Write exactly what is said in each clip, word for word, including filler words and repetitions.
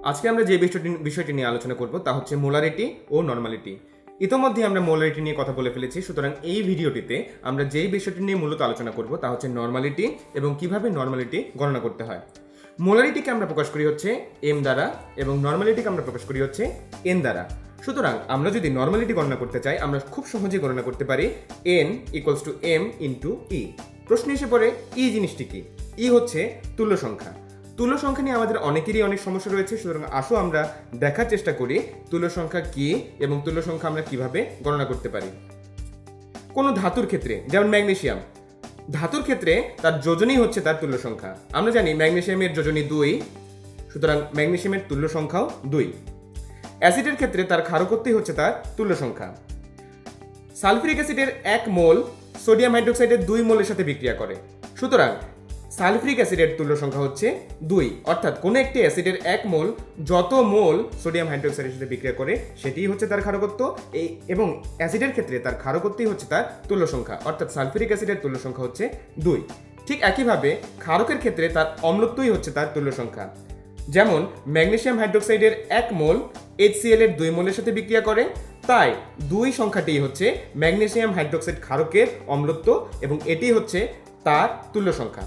আজকে আমরা যে বিষয়টি বিষয়টি নিয়ে আলোচনা করব তা হচ্ছে মোলারিটি ও নরমালিটি। ইতোমধ্যে আমরা মোলারিটি নিয়ে কথা বলে ফেলেছি, সুতরাং এই ভিডিওটিতে আমরা যেই বিষয়টি নিয়ে মূলত আলোচনা করব তা হচ্ছে নরমালিটি এবং কিভাবে নরমালিটি গণনা করতে হয়। মোলারিটিকে আমরা প্রকাশ করি হচ্ছে এম দ্বারা এবং নরমালিটিকে আমরা প্রকাশ করি হচ্ছে এন দ্বারা। সুতরাং আমরা যদি নরমালিটি গণনা করতে চাই আমরা খুব সহজেই গণনা করতে পারি N equals to M into E. প্রশ্ন এসে পড়ে ই জিনিসটি কি? ই হচ্ছে তুল্য সংখ্যা। তুল্য সংখ্যা নিয়ে আমাদের অনেকেরই অনেক সমস্যা রয়েছে, সুতরাং আসো আমরা দেখার চেষ্টা করি তুল্য সংখ্যা কি এবং তুল্য সংখ্যা আমরা কিভাবে গণনা করতে পারি। কোনো ধাতুর ক্ষেত্রে যেমন ম্যাগনেসিয়াম, ধাতুর ক্ষেত্রে তার যোজনই হচ্ছে তার তুল্য সংখ্যা। আমরা জানি ম্যাগনেসিয়ামের যোজনী দুই, সুতরাং ম্যাগনেসিয়ামের তুল্য সংখ্যাও দুই। অ্যাসিডের ক্ষেত্রে তার ক্ষারকত্বই হচ্ছে তার তুল্য সংখ্যা। সালফিউরিক অ্যাসিডের এক মোল সোডিয়াম হাইড্রোক্সাইডের দুই মোলের সাথে বিক্রিয়া করে, সুতরাং সালফিউরিক অ্যাসিডের তুল্য সংখ্যা হচ্ছে দুই। অর্থাৎ কোনো একটি অ্যাসিডের এক মোল যত মোল সোডিয়াম হাইড্রোক্সাইডের সাথে বিক্রিয়া করে সেটিই হচ্ছে তার ক্ষারকত্ব, এই এবং অ্যাসিডের ক্ষেত্রে তার ক্ষারকত্বই হচ্ছে তার তুল্য সংখ্যা, অর্থাৎ সালফিউরিক অ্যাসিডের তুল্য সংখ্যা হচ্ছে দুই। ঠিক একইভাবে ক্ষারকের ক্ষেত্রে তার অম্লত্বই হচ্ছে তার তুল্য সংখ্যা। যেমন ম্যাগনেসিয়াম হাইড্রোক্সাইডের এক মোল এইচসিএল এর দুই মোলের সাথে বিক্রিয়া করে, তাই দুই সংখ্যাটি হচ্ছে ম্যাগনেসিয়াম হাইড্রোক্সাইড ক্ষারকের অম্লত্ব এবং এটি হচ্ছে তার তুল্য সংখ্যা।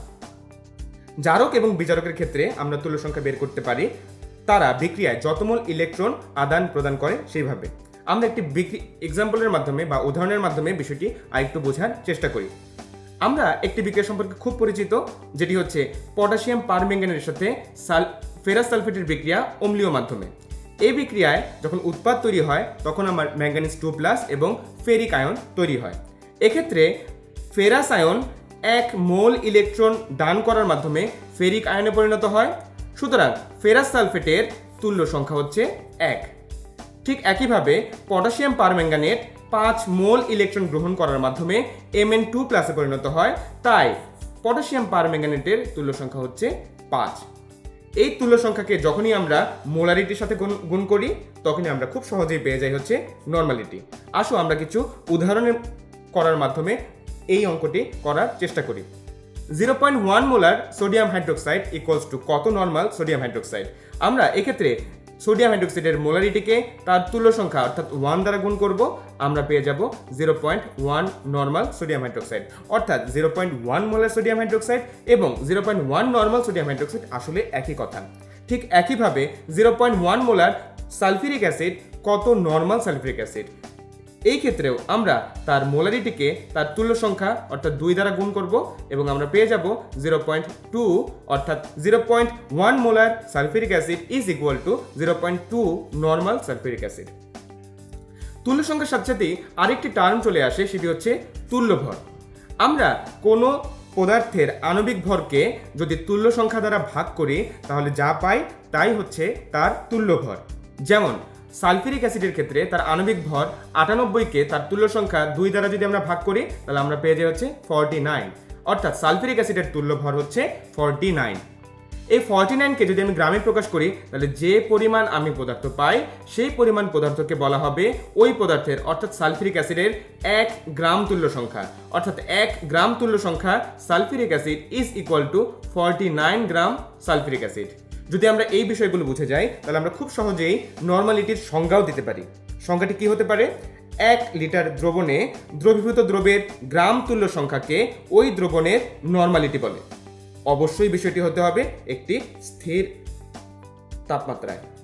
জারক এবং বিজারকের ক্ষেত্রে আমরা তুল্য সংখ্যা বের করতে পারি তারা বিক্রিয়ায় যত মোল ইলেকট্রন আদান প্রদান করে সেইভাবে। আমরা একটি এক্সাম্পলের মাধ্যমে বা উদাহরণের মাধ্যমে বিষয়টি আরেকটু বোঝার চেষ্টা করি। আমরা একটি বিক্রিয়া সম্পর্কে খুব পরিচিত, যেটি হচ্ছে পটাশিয়াম পারম্যাঙ্গানেটের সাথে সাল ফেরাস সালফেটের বিক্রিয়া অম্লীয় মাধ্যমে। এই বিক্রিয়ায় যখন উৎপাদ তৈরি হয় তখন আমার ম্যাঙ্গানিজ টু প্লাস এবং ফেরিক আয়ন তৈরি হয়। এক্ষেত্রে ফেরাস আয়ন এক মোল ইলেকট্রন দান করার মাধ্যমে ফেরিক আয়নে পরিণত হয়, সুতরাং ফেরাস সালফেটের তুল্য সংখ্যা হচ্ছে এক। ঠিক একইভাবে পটাশিয়াম পারম্যাঙ্গানেট পাঁচ মোল ইলেকট্রন গ্রহণ করার মাধ্যমে এম এন টু প্লাসে পরিণত হয়, তাই পটাশিয়াম পারম্যাঙ্গানেটের তুল্য সংখ্যা হচ্ছে পাঁচ। এই তুল্য সংখ্যাকে যখনই আমরা মোলারিটির সাথে গুণ করি তখনই আমরা খুব সহজেই পেয়ে যাই হচ্ছে নরমালিটি। আসো আমরা কিছু উদাহরণের করার মাধ্যমে এই অঙ্কটি করার চেষ্টা করি। Zero point one molar sodium hydroxide equals to কত নর্মাল সোডিয়াম হাইড্রোক্সাইড? আমরা এক্ষেত্রে সোডিয়াম হাইড্রোক্সাইডের মোলারিটিকে তার তুল্য সংখ্যা অর্থাৎ ওয়ান দ্বারা গুণ করব, আমরা পেয়ে যাব zero point one normal sodium hydroxide. অর্থাৎ zero point one molar sodium hydroxide এবং zero point one normal sodium hydroxide আসলে একই কথা। ঠিক একইভাবে zero point one molar sulphuric acid কত নর্মাল সালফিউরিক অ্যাসিড? এই ক্ষেত্রেও আমরা তার মোলারিটিকে তার তুল্য সংখ্যা অর্থাৎ দুই দ্বারা গুণ করব এবং আমরা পেয়ে যাব জিরো পয়েন্ট টু, অর্থাৎ zero point one molar sulphuric acid is equal to zero point two normal sulphuric acid. তুল্য সংখ্যার সাথে সাথেই আরেকটি টার্ম চলে আসে, সেটি হচ্ছে তুল্য ভর। আমরা কোনো পদার্থের আণবিক ভরকে যদি তুল্য সংখ্যা দ্বারা ভাগ করি তাহলে যা পাই তাই হচ্ছে তার তুল্য ভর। যেমন সালফিউরিক অ্যাসিডের ক্ষেত্রে তার আণবিক ভর আটানব্বইকে তার তুল্য সংখ্যা দুই দ্বারা যদি আমরা ভাগ করি তাহলে আমরা পেয়ে যাই হচ্ছে ফর্টি নাইন, অর্থাৎ সালফিউরিক অ্যাসিডের তুল্য ভর হচ্ছে ফর্টি নাইন। এই ফর্টি নাইনকে যদি আমি গ্রামে প্রকাশ করি তাহলে যে পরিমাণ আমি পদার্থ পাই সেই পরিমাণ পদার্থকে বলা হবে ওই পদার্থের অর্থাৎ সালফিউরিক অ্যাসিডের এক গ্রাম তুল্য সংখ্যা। অর্থাৎ এক গ্রাম তুল্য সংখ্যা sulphuric acid is equal to forty nine gram sulphuric acid. যদি আমরা এই বিষয়গুলো বুঝে যাই তাহলে আমরা খুব সহজেই নরমালিটির সংজ্ঞাও দিতে পারি। সংখ্যাটি কি হতে পারে? এক লিটার দ্রবণে দ্রবীভূত দ্রবের গ্রাম তুল্য সংখ্যাকে ওই দ্রবণের নরমালিটি বলে। অবশ্যই বিষয়টি হতে হবে একটি স্থির তাপমাত্রায়।